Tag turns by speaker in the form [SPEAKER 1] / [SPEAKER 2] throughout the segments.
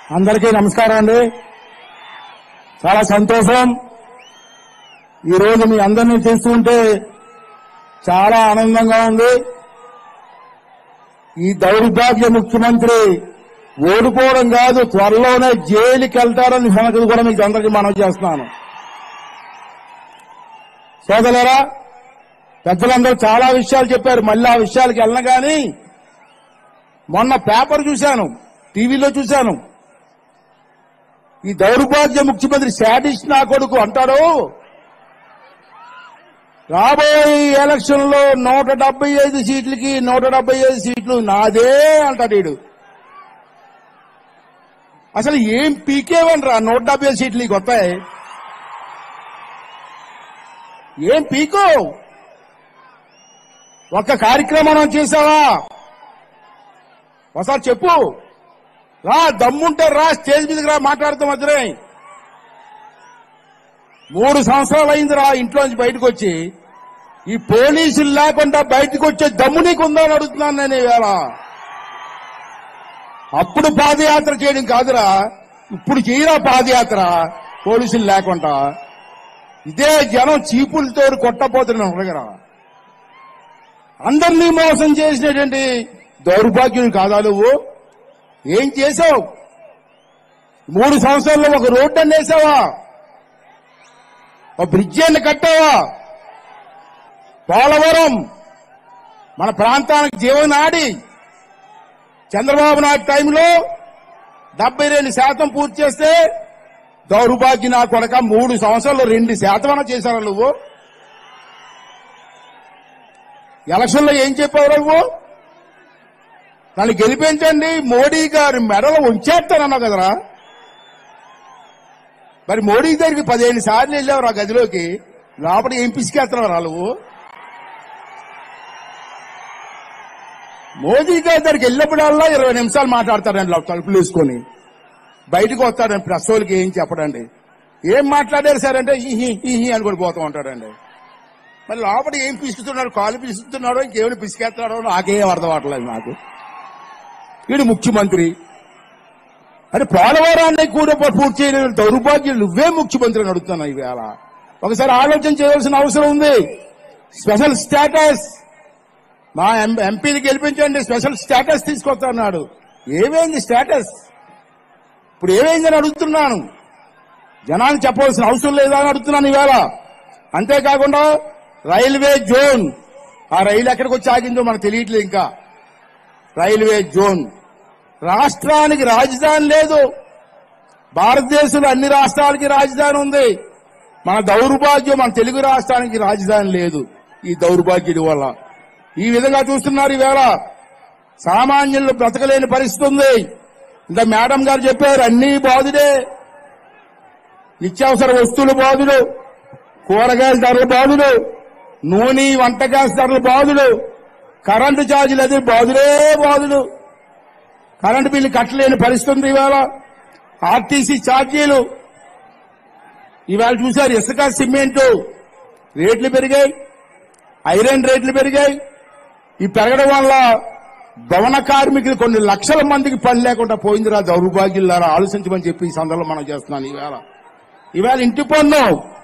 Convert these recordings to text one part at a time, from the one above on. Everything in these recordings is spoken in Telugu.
[SPEAKER 1] అందరికీ నమస్కారం అండి. చాలా సంతోషం. ఈరోజు మీ అందరినీ చూస్తుంటే చాలా ఆనందంగా ఉంది. ఈ దౌర్భాగ్య ముఖ్యమంత్రి ఓడిపోవడం కాదు, త్వరలోనే జైలుకి వెళ్తారని సంగతి కూడా మీకు అందరికీ మనవి చేస్తున్నాను. సోదరులారా, పెద్దలందరూ చాలా విషయాలు చెప్పారు. మళ్ళీ ఆ విషయాలకు వెళ్ళను కానీ మొన్న పేపర్ చూశాను, టీవీలో చూశాను. ఈ దౌర్భాగ్య ముఖ్యమంత్రి శాడిస్ట్ నా కొడుకు అంటాడు, రాబోయే ఎలక్షన్ లో 175 సీట్లకి 175 సీట్లు నాదే అంటాడు వీడు. అసలు ఏం పీకేవనరా 170 సీట్లు నీకు వస్తాయి? ఏం పీకో? ఒక్క కార్యక్రమం చేసావా? ఒకసారి చెప్పు. రా, దమ్ముంటే రా, స్టేజ్ మీదకి రా, మాట్లాడుతాం మధ్యనే. 3 సంవత్సరాలు అయిందిరా ఇంట్లోంచి బయటకు వచ్చి. ఈ పోలీసులు లేకుండా బయటకు వచ్చే దమ్ము నీకు ఉందా అని అడుగుతున్నాను నేను ఇవాళ. అప్పుడు పాదయాత్ర చేయడం కాదురా, ఇప్పుడు చేయరా పాదయాత్ర పోలీసులు లేకుండా. ఇదే జనం చీపులతో కొట్టపోతున్నాం దగ్గర. అందరినీ మోసం చేసినటువంటి దౌర్భాగ్యులు కాదా నువ్వు? ఏం చేశావు? 3 సంవత్సరాల్లో ఒక రోడ్డు అని వేసావా? ఒక బ్రిడ్జి అని కట్టావా? పోలవరం మన ప్రాంతానికి జీవనాడి. చంద్రబాబు నాయుడు టైంలో 72% పూర్తి చేస్తే దౌర్భాగ్య నా కొడక 3 సంవత్సరాల్లో 2% అన్న చేశారా నువ్వు? ఎలక్షన్లో ఏం చెప్పావు నువ్వు? నన్ను గెలిపించండి, మోడీ గారి మెడలో ఉంచేస్తానన్నావు కదరా. మరి మోడీ దగ్గరికి 15 సార్లు వెళ్ళావు రా గదిలోకి, లోపల ఏం పిసికేస్తున్నావు రా నువ్వు? మోదీ గారి దగ్గరికి వెళ్ళినప్పుడల్లా 20 నిమిషాలు మాట్లాడతాడండి తలుపులు వేసుకొని. బయటకు వస్తాడండి ప్రెస్ వాళ్ళకి ఏం చెప్పడండి. ఏం మాట్లాడారు సార్ అంటే ఈ అని కూడా పోతూ ఉంటాడండి. మరి లోపల ఏం పిసుకుతున్నాడు, కాలు పిసుకుతున్నాడో ఇంకేమైనా పిసికేస్తున్నాడో నాకేం అర్థం అవట్లేదు నాకు. వీడు ముఖ్యమంత్రి అంటే పోలవరాన్ని కూడా పూర్తి చేయలేని దౌర్భాగ్యం నువ్వే ముఖ్యమంత్రి అని అడుగుతున్నావు ఈవేళ. ఒకసారి ఆలోచన చేయాల్సిన అవసరం ఉంది. స్పెషల్ స్టేటస్ మా ఎంపీని గెలిపించండి, స్పెషల్ స్టేటస్ తీసుకొస్తున్నాడు. ఏమైంది స్టేటస్? ఇప్పుడు ఏమైందని అడుగుతున్నాను. జనానికి చెప్పవలసిన అవసరం లేదా అని అడుగుతున్నాను ఈవేళ. అంతేకాకుండా రైల్వే జోన్, ఆ రైలు ఎక్కడికి వచ్చి ఆగిందో మనకు తెలియట్లేదు ఇంకా. రైల్వే జోన్, రాష్ట్రానికి రాజధాని లేదు. భారతదేశంలో అన్ని రాష్ట్రాలకి రాజధాని ఉంది. మన దౌర్భాగ్యం మన తెలుగు రాష్ట్రానికి రాజధాని లేదు. ఈ దౌర్భాగ్యుడి వల్ల ఈ విధంగా చూస్తున్నారు ఈవేళ. సామాన్యులు బ్రతకలేని పరిస్థితి ఉంది. ఇంకా మేడం గారు చెప్పారు, అన్ని బాధుడే. నిత్యావసర వస్తువులు బాధుడు, కూరగాయల ధరలు బాధుడు, నూనె వంట గ్యాస్ ధరలు బాధుడు, కరెంటు ఛార్జీలు అది బాధుడే బాధుడు. కరెంటు బిల్లు కట్టలేని పరిస్థితి ఉంది ఇవాళ. ఆర్టీసీ ఛార్జీలు ఇవాళ చూశారు. ఇసుక సిమెంటు రేట్లు పెరిగాయి, ఐరన్ రేట్లు పెరిగాయి. ఈ పెరగడం వల్ల భవన కార్మికులు కొన్ని లక్షల మందికి పని లేకుండా పోయిందిరా దౌర్భాగ్యులారా. ఆలోచించమని చెప్పి ఈ సందర్భంలో మనం చేస్తున్నాను. ఇవాళ ఇంటి పన్ను,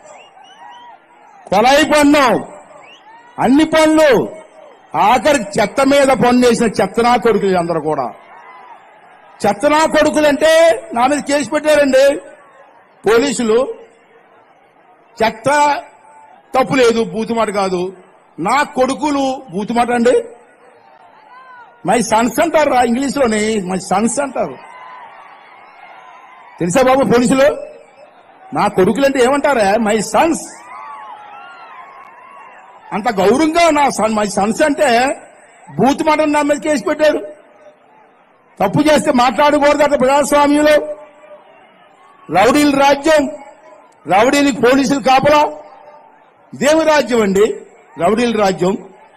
[SPEAKER 1] కొలాయి పన్ను, అన్ని పనులు, ఆఖరికి చెత్త మీద పన్ను వేసిన చెత్తనా కొడుకులు అందరూ కూడా. చెత్తనా కొడుకులంటే నా మీద కేసు పెట్టారండి పోలీసులు. చెత్త తప్పు లేదు, బూతుమాట కాదు. నా కొడుకులు బూతుమాట అండి. మై సన్స్ అంటారు రా ఇంగ్లీష్లోని, మై సన్స్ అంటారు. తెలుసా బాబు పోలీసులు? నా కొడుకులంటే ఏమంటారా? My sons. అంత గౌరవంగా మై సన్స్ అంటే బూత్ మాట నా మీద కేసు పెట్టారు. తప్పు చేస్తే మాట్లాడకూడదు అట్లా ప్రజాస్వామ్యంలో. రౌడీల రాజ్యం, రౌడీలకు పోలీసులు కాపలా. ఇదేమి రాజ్యం అండి? రౌడీల రాజ్యం.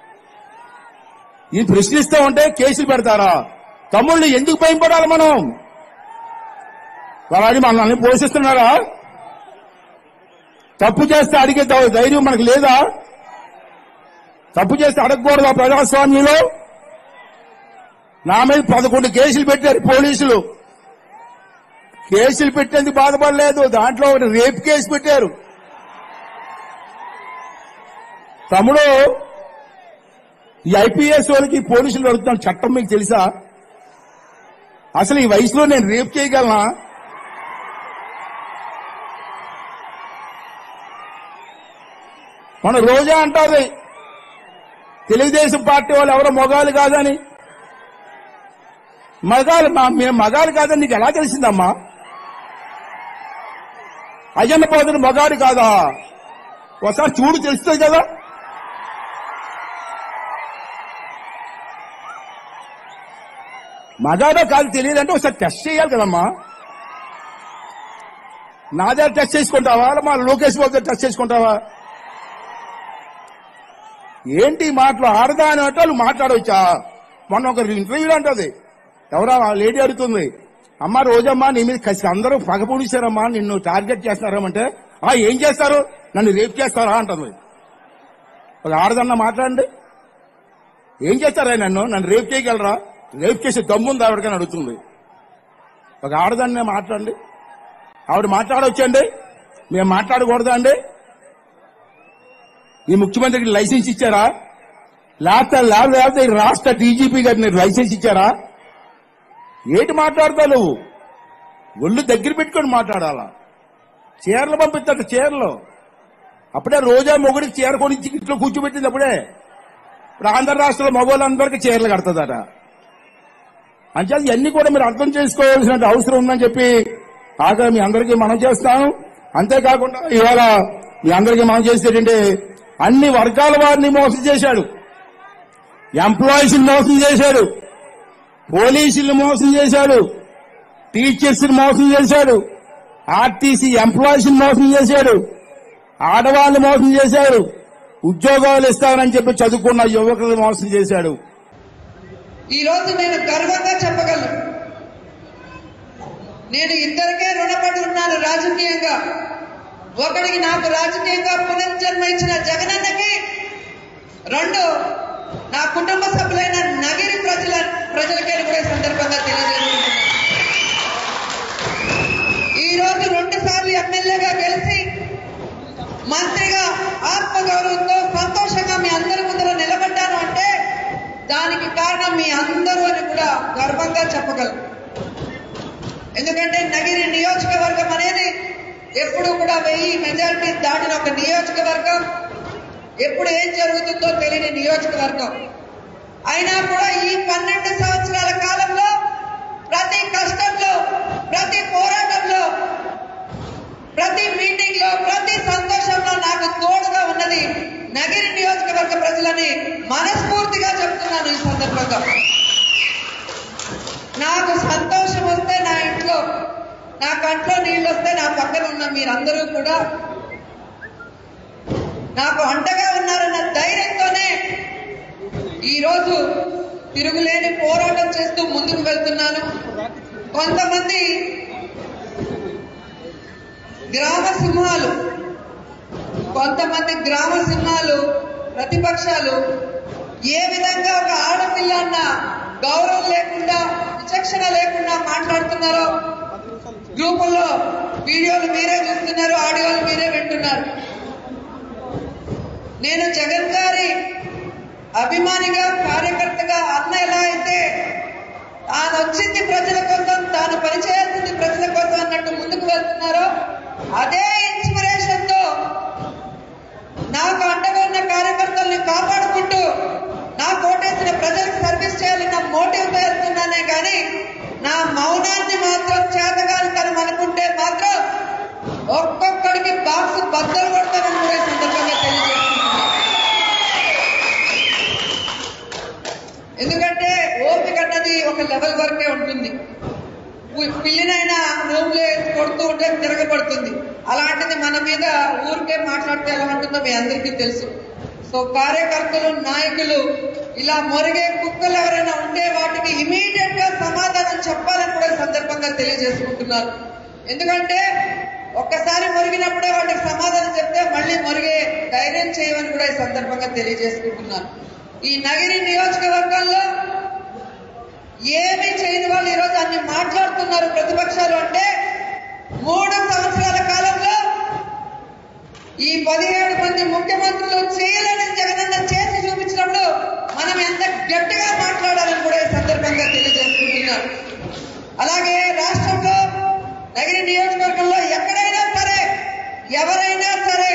[SPEAKER 1] ఈ ప్రశ్నిస్తూ ఉంటే కేసులు పెడతారా? తమ్ముళ్ళు ఎందుకు భయపడాలి మనం? వాళ్ళని మనల్ని పోషిస్తున్నారా? తప్పు చేస్తే అడిగే ధైర్యం మనకు లేదా? తప్పు చేస్తే అడగకూడదు ప్రజాస్వామ్యంలో? నా మీద 11 కేసులు పెట్టారు పోలీసులు. కేసులు పెట్టేందుకు బాధపడలేదు, దాంట్లో ఒకటి రేప్ కేసు పెట్టారు. తమ్ముడు, ఈ ఐపీఎస్ వాళ్ళకి పోలీసులు అడుగుతున్న చట్టం మీకు తెలుసా? అసలు ఈ వయసులో నేను రేప్ చేయగలనా? మన రోజా అంటారు తెలుగుదేశం పార్టీ వాళ్ళు ఎవరో మొగాలు కాదని. మేము మగాలు కాదని నీకు ఎలా తెలిసిందమ్మా? అయ్యన్న పోతున్న మగాడు కాదా? ఒకసారి చూడు, తెలుస్తుంది కదా. మగాడో కాదు తెలియదంటే ఒకసారి టెస్ట్ చేయాలి కదమ్మా. నా దగ్గర టెస్ట్ చేసుకుంటావా, మా లోకేష్ బాబు దగ్గర టెస్ట్ చేసుకుంటావా? ఏంటి మాటలు? ఆడదా అని వాళ్ళు మాట్లాడవచ్చా? మొన్న ఒక ఇంటర్వ్యూలో అంటది, ఎవరా లేడీ అడుగుతుంది, అమ్మ రోజమ్మా నీ మీద కసి అందరూ పగపొడిచారమ్మా, నిన్ను టార్గెట్ చేస్తున్నారమ్మంటే ఏం చేస్తారు, నన్ను రేప్ చేస్తారా అంటుంది. ఒక ఆడదన్నా మాట్లాడండి, ఏం చేస్తారా నన్ను రేప్ చేయగలరా? రేప్ చేసే దమ్ముంది ఆవిడకని అడుగుతుంది. ఒక ఆడదాన్నే మాట్లాడండి. ఆవిడ మాట్లాడవచ్చండి, మేము మాట్లాడకూడదా అండి? ఈ ముఖ్యమంత్రికి లైసెన్స్ ఇచ్చారా? లేకపోతే రాష్ట్ర డీజీపీ గారికి లైసెన్స్ ఇచ్చారా? ఏంటి మాట్లాడతావు నువ్వు? ఒళ్ళు దగ్గర పెట్టుకొని మాట్లాడాలా? చీరలు పంపిస్తాడు, చీరలు అప్పుడే రోజా మొగుడికి చీర కొనిచ్చి ఇంట్లో కూర్చోబెట్టింది. అప్పుడే ఇప్పుడు ఆంధ్ర రాష్ట్రంలో మగవాళ్ళందరికీ చీరలు కడుతుందట. అంటే ఇవన్నీ కూడా మీరు అర్థం చేసుకోవాల్సిన అవసరం ఉందని చెప్పి మీ అందరికీ మనం చేస్తాను. అంతేకాకుండా ఇవాళ మీ అందరికీ మనం చేసేటంటే అన్ని వర్గాల వారిని మోసం చేశాడు. ఎంప్లాయీస్ మోసం చేశాడు, పోలీసులు మోసం చేశాడు, టీచర్స్ మోసం చేశాడు, ఆర్టీసీ ఎంప్లాయీస్ మోసం చేశాడు, ఆడవాళ్ళు మోసం చేశాడు, ఉద్యోగాలు ఇస్తానని చెప్పి చదువుకున్న యువకులు మోసం చేశాడు.
[SPEAKER 2] ఈ రోజు నేను గర్వంగా చెప్పగలను, నేను ఇద్దరికే రుణపడి ఉన్నాను రాజకీయంగా. ఒకడికి నాకు రాజకీయంగా పునర్జన్మ ఇచ్చిన జగనన్నకి, రెండు నా కుటుంబ సభ్యులైన నగిరి ప్రజలకే కూడా సందర్భంగా తెలియజేస్తున్నాను. ఈ రోజు 2 సార్లు ఎమ్మెల్యేగా గెలిచి మంత్రిగా ఆత్మగౌరవంతో సంతోషంగా మీ అందరి ముందర నిలబడ్డాను అంటే దానికి కారణం మీ అందరూ అని కూడా గర్వంగా చెప్పగలను. ఎందుకంటే నగిరి నియోజకవర్గం అనేది ఎప్పుడు కూడా 1000 మెజారిటీ దాటిన ఒక నియోజకవర్గం, ఎప్పుడు ఏం జరుగుతుందో తెలియని నియోజకవర్గం. అయినా కూడా ఈ 12 సంవత్సరాల కాలంలో ప్రతి కష్టంలో, ప్రతి పోరాటంలో, ప్రతి మీటింగ్ లో, ప్రతి సంతోషంలో నాకు తోడుగా ఉన్నది నగిరి నియోజకవర్గ ప్రజలని మనస్ఫూర్తిగా చెప్తున్నాను. ఈ సందర్భంగా నాకు సంతోషం వస్తే నా ఇంట్లో, నా కంట్లో నీళ్ళు వస్తే నా పక్కన ఉన్న మీరందరూ కూడా నాకు అండగా ఉన్నారన్న ధైర్యంతోనే ఈరోజు తిరుగులేని పోరాటం చేస్తూ ముందుకు వెళ్తున్నాను. కొంతమంది గ్రామ సింహాలు ప్రతిపక్షాలు ఏ విధంగా ఒక ఆడపిల్ల అన్న గౌరవం లేకుండా, విచక్షణ లేకుండా మాట్లాడుతున్నారో గ్రూపుల్లో వీడియోలు మీరే చూస్తున్నారు, ఆడియోలు మీరే వింటున్నారు. నేను జగన్ గారి అభిమానిగా, కార్యకర్తగా అన్న ఎలా అయితే తాను వచ్చింది ప్రజల కోసం, తాను పనిచేయాల్సింది ప్రజల కోసం అన్నట్టు ముందుకు వెళ్తున్నారో అదే ఇన్స్పిరేషన్ తో నాకు అండగా ఉన్న కార్యకర్తల్ని కాపాడుకుంటూ నా కోటేసిన ప్రజలకు సర్వీస్ చేయాలన్న మోటివ్ తో వెళ్తున్నానే కానీ నా మౌనాన్ని మాత్రం చేతగానితనం అనుకుంటే మాత్రం ఒక్కొక్కడికి బాక్స్ బద్దలు కొడతానని కూడా ఈ సందర్భంగా తెలియజేస్తున్నాను. ఎందుకంటే ఓపిక అన్నది ఒక లెవెల్ వరకే ఉంటుంది. పిల్లినైనా రూమ్లో కొడుతూ ఉంటే తిరగబడుతుంది. అలాంటిది మన మీద ఊరికే మాట్లాడితే ఎలా ఉంటుందో మీ అందరికీ తెలుసు. సో కార్యకర్తలు, నాయకులు ఇలా మొరిగే కుక్కలు ఎవరైనా ఉండే వాటికి ఇమీడియట్ గా సమాధానం చెప్పాలని కూడా సందర్భంగా తెలియజేసుకుంటున్నారు. ఎందుకంటే ఒక్కసారి మొరిగినప్పుడే వాటికి సమాధానం చెప్తే మళ్ళీ మొరిగే ధైర్యం చేయమని కూడా ఈ సందర్భంగా తెలియజేసుకుంటున్నారు. ఈ నగిరి నియోజకవర్గంలో ఏమీ చేయని వాళ్ళు ఈరోజు అన్ని మాట్లాడుతున్నారు ప్రతిపక్షాలు అంటే 3 సంవత్సరాల కాలంలో ఈ 17 మంది ముఖ్యమంత్రులు చేయలేని జగనన్న చేసి చూపించినప్పుడు మనం ఎంత గట్టిగా మాట్లాడాలని కూడా ఈ సందర్భంగా తెలియజేసుకుంటున్నాం. అలాగే రాష్ట్రంలో నగిరి నియోజకవర్గంలో ఎక్కడైనా సరే ఎవరైనా సరే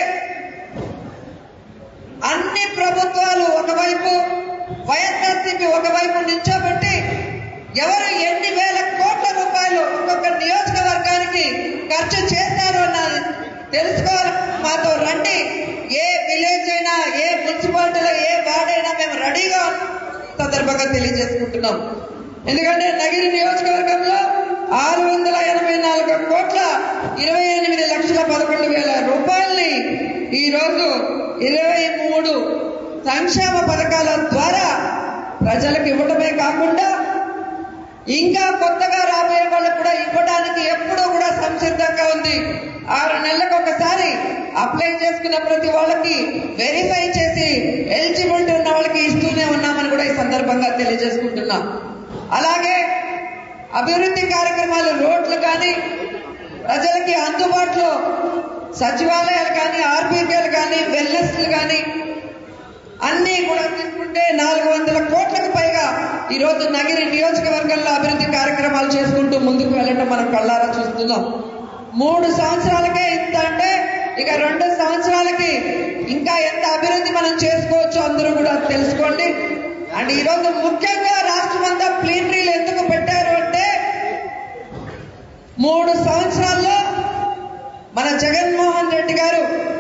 [SPEAKER 2] అన్ని ప్రభుత్వాలు ఒకవైపు వైఎస్ఆర్సీపీ ఒకవైపు నిల్చోబెట్టి ఎవరు ఎన్ని వేల కోట్ల రూపాయలు ఒక్కొక్క నియోజకవర్గానికి ఖర్చు చేశారు అన్నది తెలుసుకోవాలి. మాతో రండి. ఏ విలేజ్ అయినా ఏ మున్సిపాలిటీలో ఏ వార్డ్ అయినా మేము రెడీగా సందర్భంగా తెలియజేసుకుంటున్నాం. ఎందుకంటే నగిరి నియోజకవర్గంలో 684 కోట్ల 28 లక్షల 11 వేల రూపాయల్ని ఈరోజు 23 సంక్షేమ పథకాల ద్వారా ప్రజలకు ఇవ్వడమే కాకుండా ఇంకా కొత్తగా రాబోయే వాళ్ళకు కూడా ఇవ్వడానికి ఎప్పుడూ కూడా సంసిద్ధంగా ఉంది. 6 నెలలకు ఒకసారి అప్లై చేసుకున్న ప్రతి వాళ్ళకి వెరిఫై చేసి ఎలిజిబిలిటీ ఉన్న వాళ్ళకి ఇస్తూనే ఉన్నామని కూడా ఈ సందర్భంగా తెలియజేసుకుంటున్నాం. అలాగే అభివృద్ధి కార్యక్రమాలు, రోడ్లు కానీ, ప్రజలకి అందుబాటులో సచివాలయాలు కానీ, ఆర్బీకేలు కానీ, వెల్నెస్లు కానీ అన్ని కూడా తీసుకుంటే 400 కోట్లకు పైగా ఈరోజు నగిరి నియోజకవర్గంలో అభివృద్ధి కార్యక్రమాలు చేసుకుంటూ ముందుకు వెళ్ళటం మనం కళ్ళారా చూస్తున్నాం. 3 సంవత్సరాలకే ఇంత అంటే ఇక 2 సంవత్సరాలకి ఇంకా ఎంత అభివృద్ధి మనం చేసుకోవచ్చు అందరూ కూడా తెలుసుకోండి. అండ్ ఈరోజు ముఖ్యంగా రాష్ట్రం అంతా ప్లీనరీలు ఎందుకు పెట్టారు అంటే 3 సంవత్సరాల్లో మన జగన్మోహన్ రెడ్డి గారు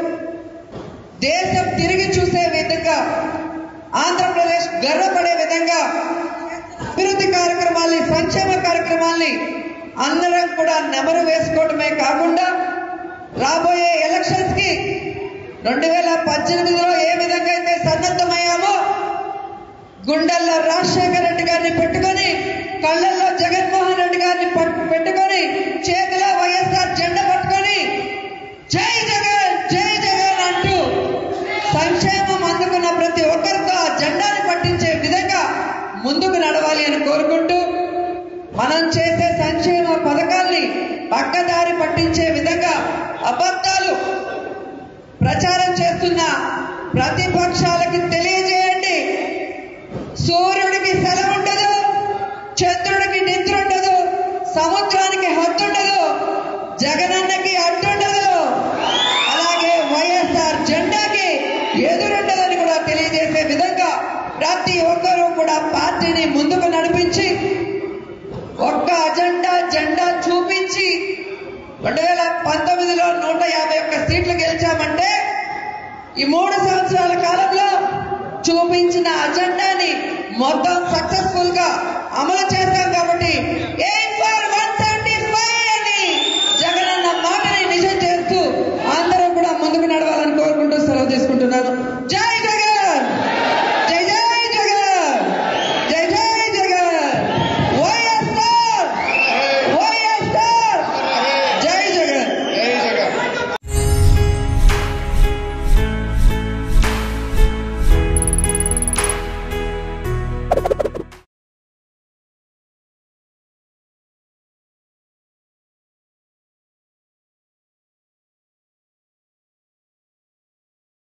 [SPEAKER 2] దేశం తిరిగి చూసే విధంగా, ఆంధ్రప్రదేశ్ గర్వపడే విధంగా అభివృద్ధి కార్యక్రమాల్ని, సంక్షేమ కార్యక్రమాల్ని అందరం కూడా నెమరు వేసుకోవడమే కాకుండా రాబోయే ఎలక్షన్స్ కి 2018లో ఏ విధంగా అయితే సన్నద్ధమయ్యామో గుండెల్లో రాజశేఖర రెడ్డి గారిని పెట్టుకొని, కళ్ళల్లో జగన్మోహన్ రెడ్డి గారిని పెట్టుకొని, చేతిలో వైఎస్ఆర్ జెండా పట్టుకొని జై జగన్ జై జగన్ అంటూ సంక్షేమం అందుకున్న ప్రతి ఒక్కరితో ఆ జెండాని పట్టించే విధంగా ముందుకు నడవాలి అని కోరుకుంటూ, మనం చేసే సంక్షేమ పథకాల్ని పక్కదారి పట్టించే విధంగా అబద్ధాలు ప్రచారం చేస్తున్న ప్రతిపక్షాలకి తెలియజేయండి. సూర్యుడికి సెలవు ఉండదు, చంద్రుడికి నిద్ర ఉండదు, సముద్రానికి హద్దుండదు, జగనన్నకి అడ్డుండదు, అలాగే వైఎస్ఆర్ జెండాకి ఎదురుండదని కూడా తెలియజేసే విధంగా ప్రతి ఒక్కరూ కూడా పార్టీని ముందుకు నడిపించి ఒక్క జెండా చూపించి 2019లో 151 సీట్లు గెలిచామంటే ఈ 3 సంవత్సరాల కాలంలో చూపించిన అజెండాని మొత్తం సక్సెస్ఫుల్ గా అమలు చేశాం. కాబట్టి 8/175 అని జగనన్న మాటని నిజం చేస్తూ అందరూ కూడా ముందుకు నడవాలని కోరుకుంటూ సెలవు తీసుకుంటున్నాను. జై